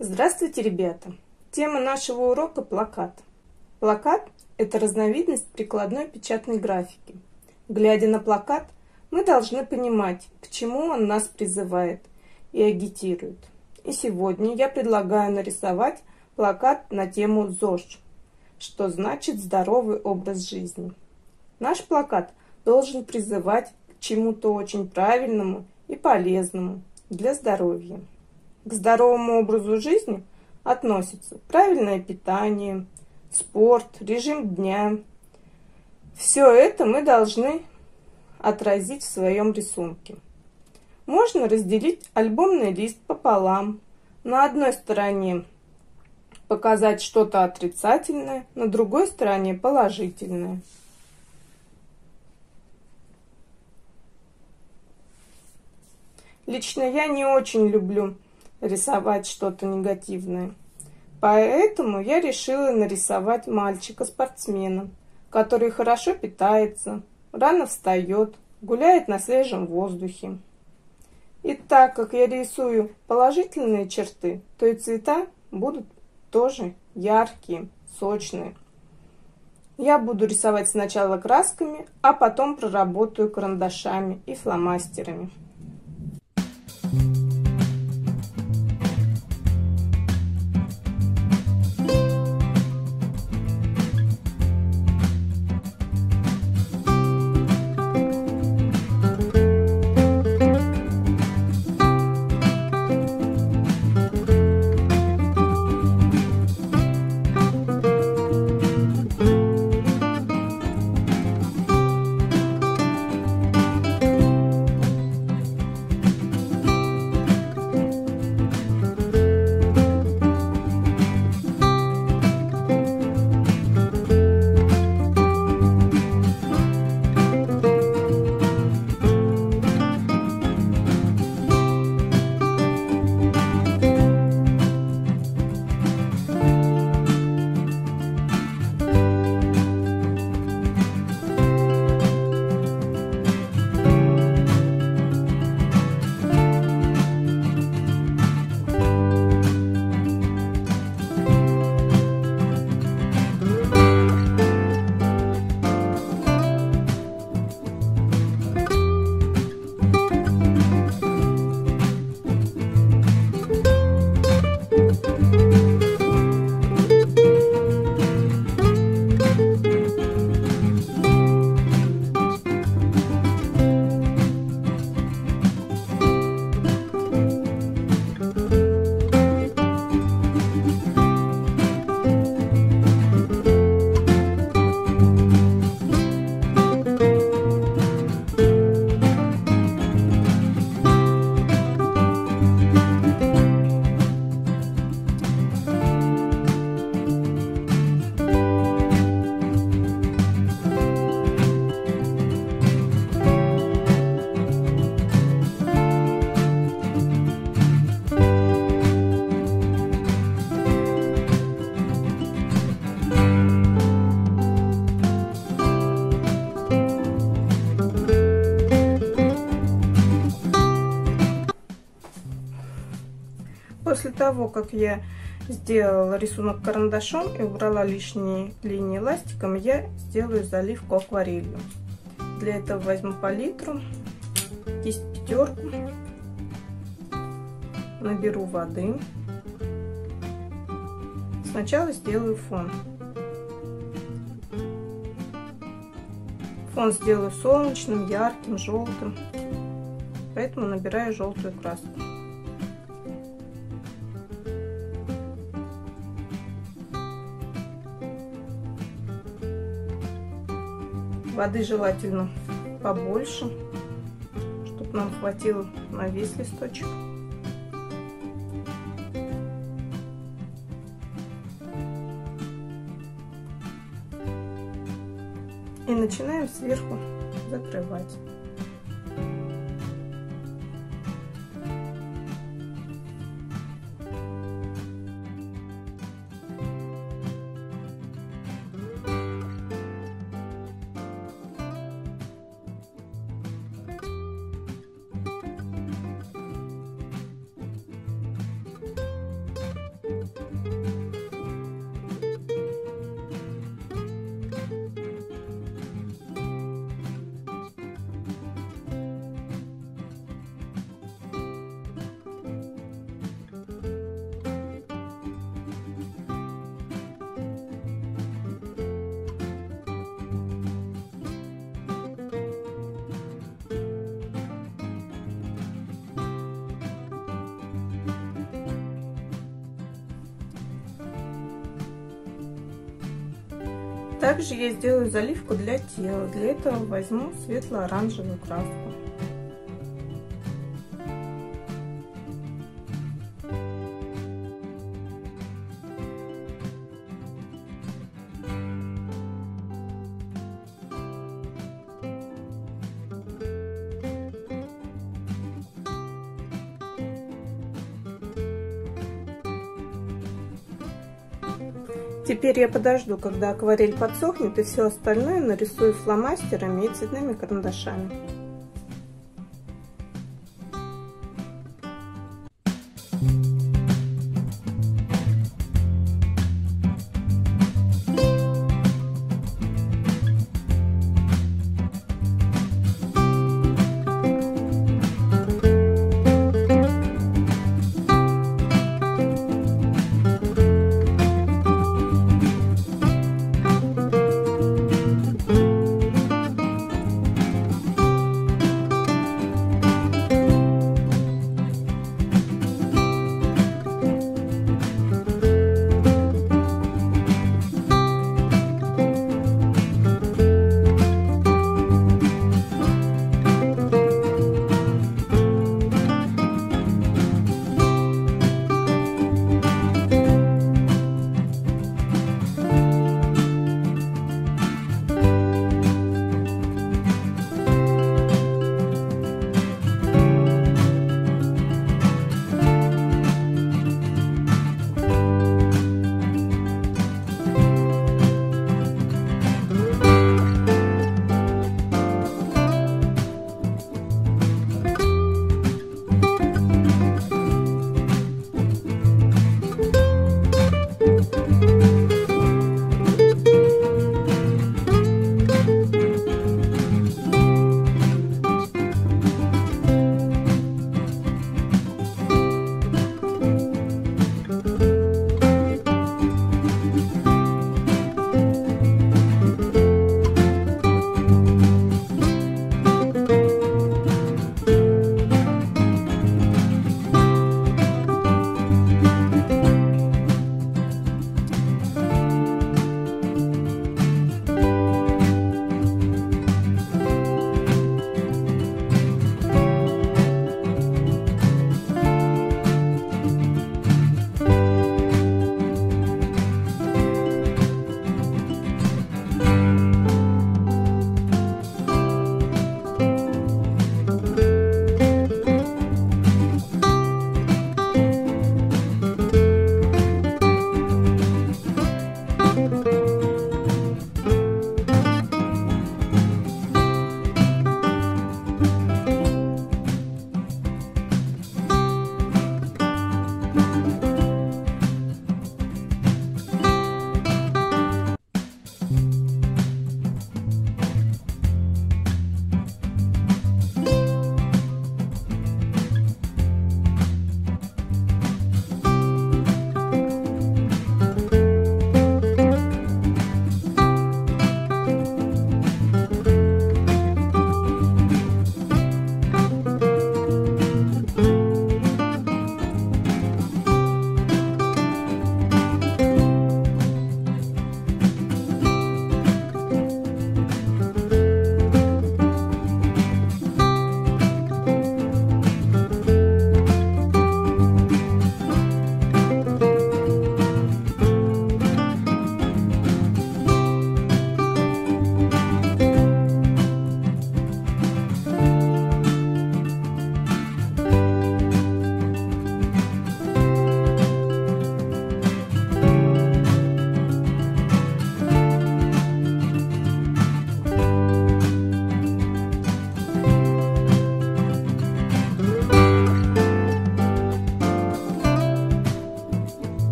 Здравствуйте, ребята! Тема нашего урока – плакат. Плакат – это разновидность прикладной печатной графики. Глядя на плакат, мы должны понимать, к чему он нас призывает и агитирует. И сегодня я предлагаю нарисовать плакат на тему ЗОЖ, что значит здоровый образ жизни. Наш плакат должен призывать к чему-то очень правильному и полезному для здоровья. К здоровому образу жизни относятся правильное питание, спорт, режим дня. Все это мы должны отразить в своем рисунке. Можно разделить альбомный лист пополам. На одной стороне показать что-то отрицательное, на другой стороне положительное. Лично я не очень люблю рисовать что-то негативное. Поэтому я решила нарисовать мальчика-спортсмена, который хорошо питается, рано встает, гуляет на свежем воздухе. И так как я рисую положительные черты, то и цвета будут тоже яркие, сочные. Я буду рисовать сначала красками, а потом проработаю карандашами и фломастерами. После того, как я сделала рисунок карандашом и убрала лишние линии ластиком, я сделаю заливку акварелью. Для этого возьму палитру, кисть пятерку, наберу воды. Сначала сделаю фон. Фон сделаю солнечным, ярким, желтым, поэтому набираю желтую краску. Воды желательно побольше, чтобы нам хватило на весь листочек. И начинаем сверху закрывать. Также я сделаю заливку для тела. Для этого возьму светло-оранжевую краску. Теперь я подожду, когда акварель подсохнет, и все остальное нарисую фломастерами и цветными карандашами.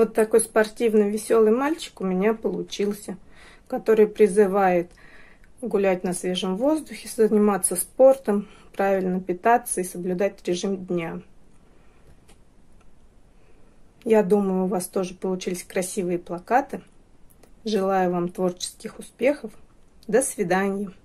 Вот такой спортивный, веселый мальчик у меня получился, который призывает гулять на свежем воздухе, заниматься спортом, правильно питаться и соблюдать режим дня. Я думаю, у вас тоже получились красивые плакаты. Желаю вам творческих успехов. До свидания.